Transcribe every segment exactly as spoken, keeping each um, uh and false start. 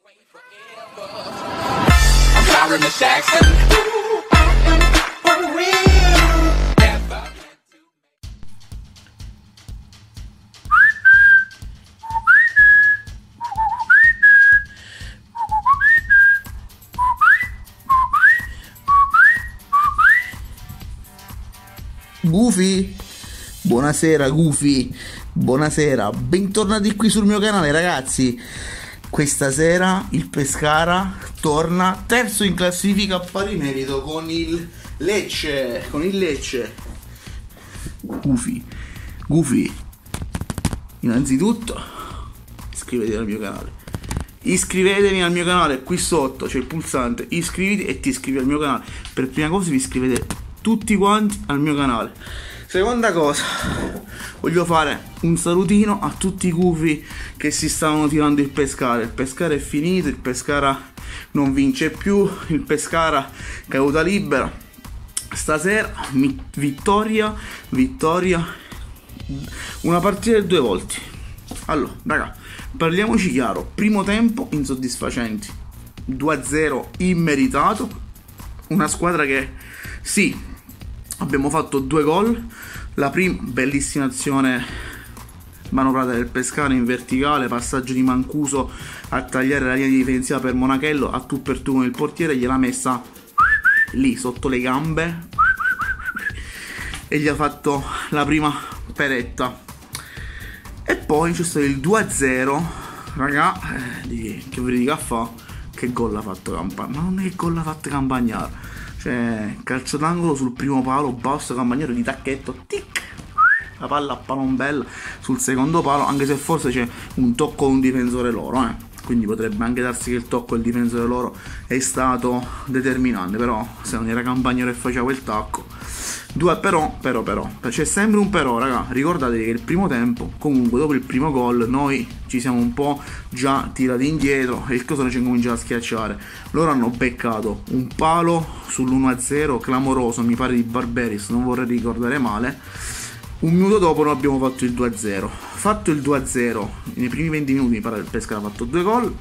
Goofy, buonasera Goofy, buonasera, bentornati qui sul mio canale ragazzi. Questa sera il Pescara torna terzo in classifica a pari merito con il Lecce, con il Lecce. Goofy, Goofy, innanzitutto iscrivetevi al mio canale, iscrivetevi al mio canale, qui sotto c'è il pulsante iscriviti e ti iscrivi al mio canale. Per prima cosa vi iscrivete tutti quanti al mio canale. Seconda cosa, voglio fare un salutino a tutti i gufi che si stavano tirando il Pescara. Il Pescara è finito, il Pescara non vince più, il Pescara caduta libera. Stasera vittoria, vittoria, una partita di due volte. Allora, raga, parliamoci chiaro. Primo tempo insoddisfacenti, due a zero immeritato. Una squadra che sì, abbiamo fatto due gol. La prima bellissima azione manovrata del Pescara in verticale, passaggio di Mancuso a tagliare la linea difensiva per Monachello, a tu per tu con il portiere, gliel'ha messa lì sotto le gambe e gli ha fatto la prima peretta. E poi c'è stato il due a zero, raga, eh, che vi dica a fa, che gol ha fatto Campagnaro, ma non è che gol ha fatto Campagnaro. Cioè, calcio d'angolo sul primo palo, basso Campagnaro di tacchetto, tic, la palla a palombella sul secondo palo, anche se forse c'è un tocco di un difensore loro, eh. Quindi potrebbe anche darsi che il tocco del difensore loro è stato determinante, però se non era Campagnaro che faceva quel tacco. Due però, però, però, c'è sempre un però, raga. Ricordatevi che il primo tempo, comunque dopo il primo gol, noi ci siamo un po' già tirati indietro e il Crotone ci comincia a schiacciare. Loro hanno beccato un palo sull'uno a zero clamoroso, mi pare di Barberis, non vorrei ricordare male. Un minuto dopo noi abbiamo fatto il due a zero. Fatto il due a zero, nei primi venti minuti mi pare il Pescara ha fatto due gol.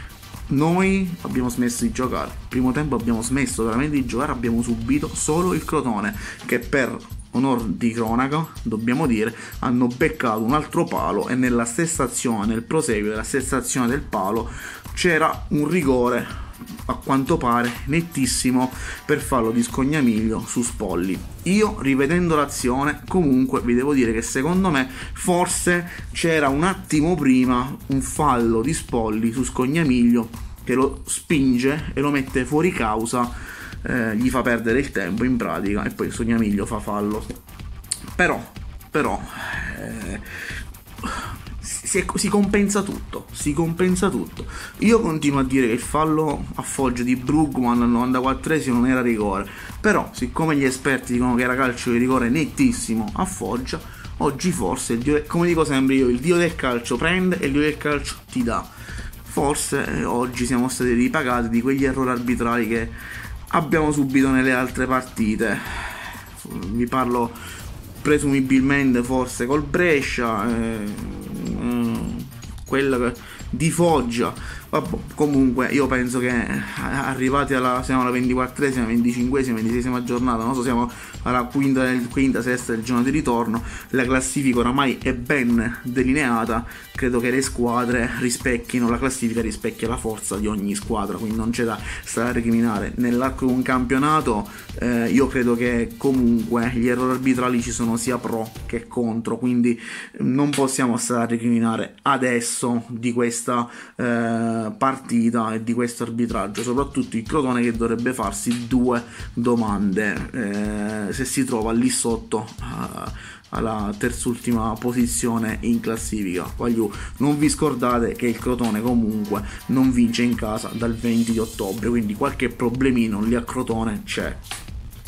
Noi abbiamo smesso di giocare. Primo tempo abbiamo smesso veramente di giocare, abbiamo subito solo il Crotone, che per onor di cronaca, dobbiamo dire, hanno beccato un altro palo e nella stessa azione, nel proseguo della stessa azione del palo, c'era un rigore, a quanto pare nettissimo, per fallo di Scognamiglio su Spolli. Io, rivedendo l'azione, comunque vi devo dire che secondo me forse c'era un attimo prima un fallo di Spolli su Scognamiglio che lo spinge e lo mette fuori causa, eh, gli fa perdere il tempo in pratica e poi Scognamiglio fa fallo. Però, però eh, Si, si compensa tutto, si compensa tutto. Io continuo a dire che il fallo a Foggia di Brugman al novantaquattresimo non era rigore, però siccome gli esperti dicono che era calcio di rigore nettissimo a Foggia, oggi forse, il dio, come dico sempre io, il dio del calcio prende e il dio del calcio ti dà. Forse eh, oggi siamo stati ripagati di quegli errori arbitrali che abbiamo subito nelle altre partite. Vi parlo presumibilmente forse col Brescia, eh, quella di Foggia. Vabbè, comunque io penso che arrivati alla, siamo alla ventiquattresima, venticinquesima, ventiseiesima giornata, non so, siamo alla quinta, quinta, sesta del giorno di ritorno, la classifica oramai è ben delineata, credo che le squadre rispecchino, la classifica rispecchia la forza di ogni squadra, quindi non c'è da stare a recriminare. Nell'arco di un campionato eh, io credo che comunque gli errori arbitrali ci sono sia pro che contro, quindi non possiamo stare a recriminare adesso di questa eh, partita e di questo arbitraggio, soprattutto il Crotone che dovrebbe farsi due domande eh, se si trova lì sotto uh, alla terzultima posizione in classifica. Voglio, non vi scordate che il Crotone comunque non vince in casa dal venti di ottobre, quindi qualche problemino lì a Crotone c'è.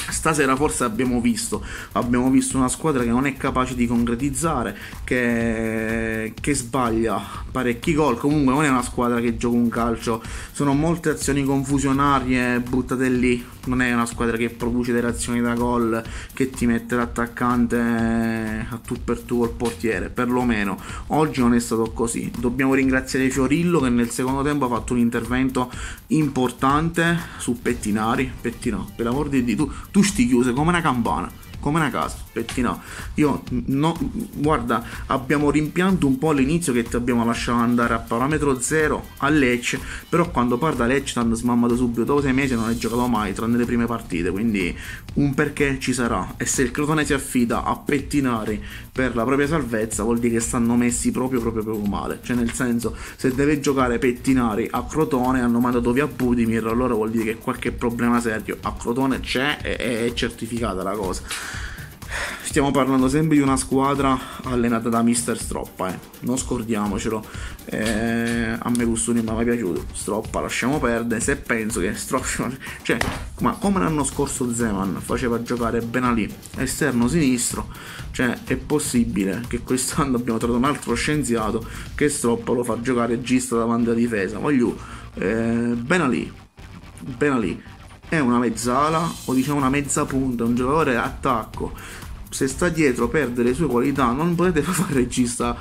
Stasera forse abbiamo visto, abbiamo visto una squadra che non è capace di concretizzare, che, che sbaglia parecchi gol. Comunque non è una squadra che gioca un calcio, sono molte azioni confusionarie buttate lì, non è una squadra che produce delle azioni da gol, che ti mette l'attaccante a tu per tu col portiere, perlomeno oggi non è stato così. Dobbiamo ringraziare Fiorillo che nel secondo tempo ha fatto un intervento importante su Pettinari. Pettinò, per l'amor di Dio, tu, tu sti chiuse come una campana, come una casa. Pettinò, io no, guarda, abbiamo rimpianto un po' all'inizio che ti abbiamo lasciato andare a parametro zero a Lecce, però quando parla Lecce ti hanno smammato subito, dopo sei mesi non hai giocato mai tranne le prime partite, quindi un perché ci sarà. E se il Crotone si affida a Pettinari per la propria salvezza vuol dire che stanno messi proprio proprio proprio male, cioè nel senso, se deve giocare Pettinari a Crotone hanno mandato via Budimir, allora vuol dire che qualche problema serio a Crotone c'è e è certificata la cosa. Stiamo parlando sempre di una squadra allenata da mister Stroppa, eh. non scordiamocelo. Eh, a me questo non mi è mai piaciuto. Stroppa lasciamo perdere. Se penso che Stroppa, cioè, ma come l'anno scorso Zeman faceva giocare Benalì esterno sinistro, cioè è possibile che quest'anno abbiamo trovato un altro scienziato che Stroppa lo fa giocare regista davanti alla difesa. Voglio eh, Benalì Benalì è una mezzala o diciamo una mezza punta, un giocatore attacco. Se sta dietro perde le sue qualità, non potete fare regista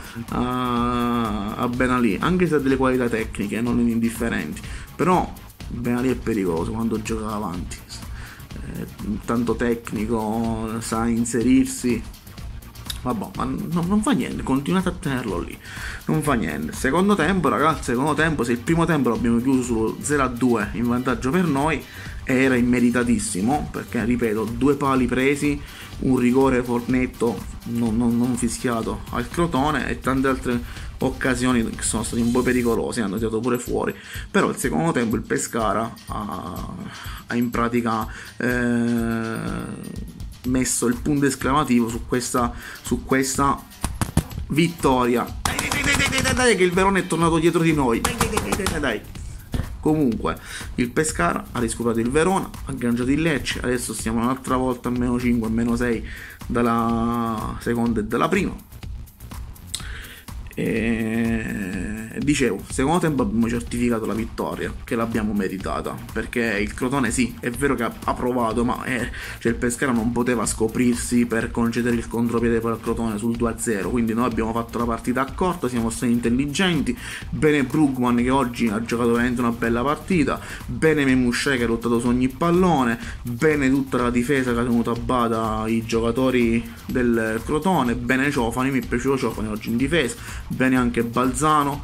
a, a Benalì, anche se ha delle qualità tecniche non indifferenti, però Benalì è pericoloso quando gioca avanti, eh, tanto tecnico, sa inserirsi. Vabbè, ma no, non fa niente, continuate a tenerlo lì, non fa niente. Secondo tempo, ragazzi, secondo tempo, se il primo tempo l'abbiamo chiuso sullo zero a due in vantaggio per noi, era immeritatissimo, perché ripeto, due pali presi, un rigore fornetto non, non, non fischiato al Crotone e tante altre occasioni che sono state un po' pericolose, hanno tirato pure fuori. Però il secondo tempo il Pescara ha, ha in pratica eh, messo il punto esclamativo su questa, su questa vittoria. Dai, dai, dai, dai, dai, dai, che il Verona è tornato dietro di noi. Dai, dai, dai, dai, dai. Comunque il Pescara ha riscoperto il Verona, ha agganciato il Lecce, adesso stiamo un'altra volta a meno cinque, a meno sei dalla seconda e dalla prima. E dicevo, secondo tempo abbiamo certificato la vittoria, che l'abbiamo meritata, perché il Crotone sì, è vero che ha, ha provato, ma è, cioè il Pescara non poteva scoprirsi per concedere il contropiede per il Crotone sul due a zero, quindi noi abbiamo fatto la partita accorta, siamo stati intelligenti. Bene Brugman che oggi ha giocato veramente una bella partita, bene Memusce che ha lottato su ogni pallone, bene tutta la difesa che ha tenuto a bada i giocatori del Crotone, bene Ciofani, mi è piaciuto Ciofani oggi in difesa, bene anche Balzano.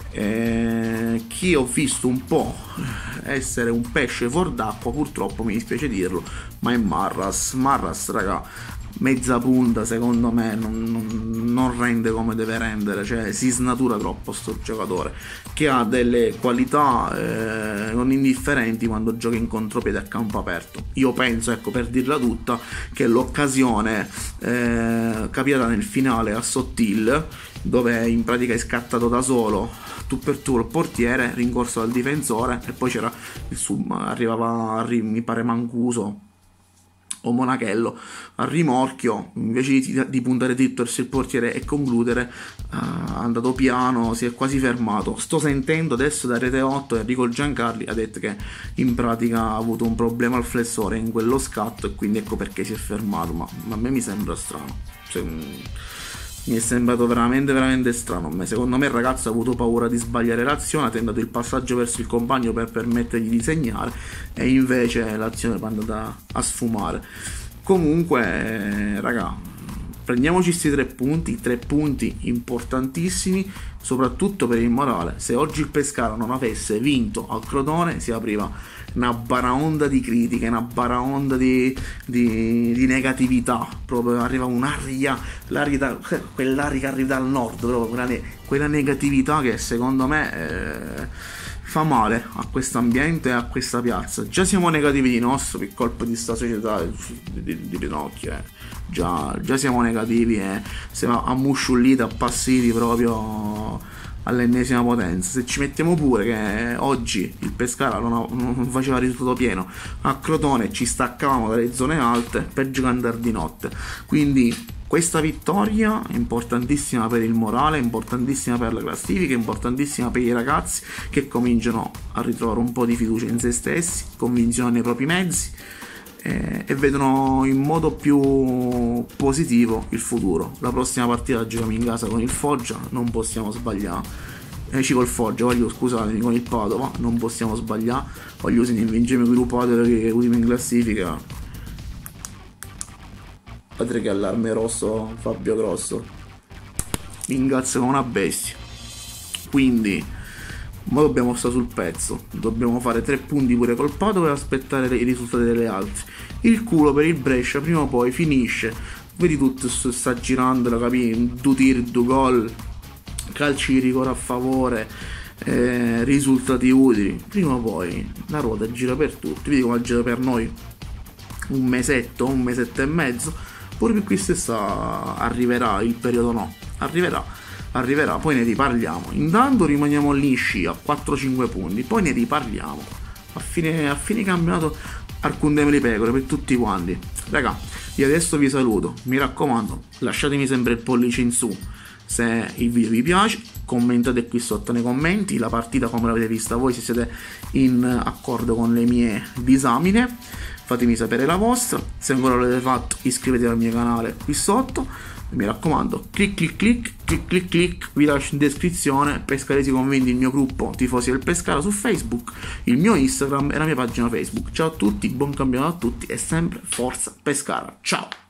Eh, chi ho visto un po' essere un pesce fuor d'acqua, purtroppo mi dispiace dirlo, ma è Marras. Marras, raga, mezza punta secondo me non, non, non rende come deve rendere, cioè si snatura troppo sto giocatore, che ha delle qualità eh, non indifferenti quando gioca in contropiede a campo aperto. Io penso, ecco, per dirla tutta, che l'occasione eh, capitata nel finale a Sottil, dove in pratica è scattato da solo tu per tu il portiere, rincorso dal difensore, e poi c'era il sub, arrivava arri, mi pare Mancuso o Monachello al rimorchio, invece di, di puntare dritto verso il portiere e concludere, uh, è andato piano, si è quasi fermato. Sto sentendo adesso da Rete otto Enrico Giancarli ha detto che in pratica ha avuto un problema al flessore in quello scatto e quindi ecco perché si è fermato, ma, ma a me mi sembra strano, cioè, mi è sembrato veramente veramente strano. Secondo me il ragazzo ha avuto paura di sbagliare l'azione, ha tentato il passaggio verso il compagno per permettergli di segnare e invece l'azione è andata a sfumare. Comunque eh, raga, prendiamoci questi tre punti, tre punti importantissimi soprattutto per il morale. Se oggi il Pescara non avesse vinto al Crotone si apriva una baraonda di critiche, una baraonda di, di, di negatività, proprio arriva un'aria, l'aria, quell'aria che arriva dal nord, proprio quella, quella negatività che secondo me eh, fa male a questo ambiente e a questa piazza. Già siamo negativi di nostro per colpa di sta società di, di, di Pinocchio, eh. già, già siamo negativi e siamo ammusciulliti, appassiti proprio all'ennesima potenza. Se ci mettiamo pure che oggi il Pescara non, ha, non faceva risultato pieno a Crotone, ci staccavamo dalle zone alte, peggio che andare di notte. Quindi questa vittoria è importantissima per il morale, importantissima per la classifica, importantissima per i ragazzi che cominciano a ritrovare un po' di fiducia in se stessi, convinzione nei propri mezzi, eh, e vedono in modo più positivo il futuro. La prossima partita la giochiamo in casa con il Foggia, non possiamo sbagliare. Eh, ci col Foggia, voglio scusatemi, con il Padova, non possiamo sbagliare. Voglio usare invincere il gruppo che è ultimo in classifica. Padre che allarme rosso, Fabio Grosso mi ingazza come una bestia. Quindi ma dobbiamo stare sul pezzo, dobbiamo fare tre punti pure col Padova e aspettare i risultati delle altre. Il culo per il Brescia prima o poi finisce. Vedi tutto sta girando, la capi, due tir, due gol, calci di rigore a favore, eh, risultati utili. Prima o poi la ruota gira per tutti. Vedi come gira per noi un mesetto, un mesetto e mezzo. Pure per quest'estate arriverà il periodo, no, arriverà, arriverà, poi ne riparliamo. Intanto rimaniamo lì in scia, quattro cinque punti, poi ne riparliamo. A fine, a fine campionato, alcun di pecore per tutti quanti. Raga, io adesso vi saluto, mi raccomando, lasciatemi sempre il pollice in su se il video vi piace, commentate qui sotto nei commenti la partita come l'avete vista voi, se siete in accordo con le mie disamine. Fatemi sapere la vostra, se ancora non l'avete fatto iscrivetevi al mio canale qui sotto, mi raccomando, clic clic clic clic clic clic, vi lascio in descrizione Pescaresi Convinti, il mio gruppo Tifosi del Pescara su Facebook, il mio Instagram e la mia pagina Facebook. Ciao a tutti, buon campionato a tutti e sempre forza Pescara, ciao!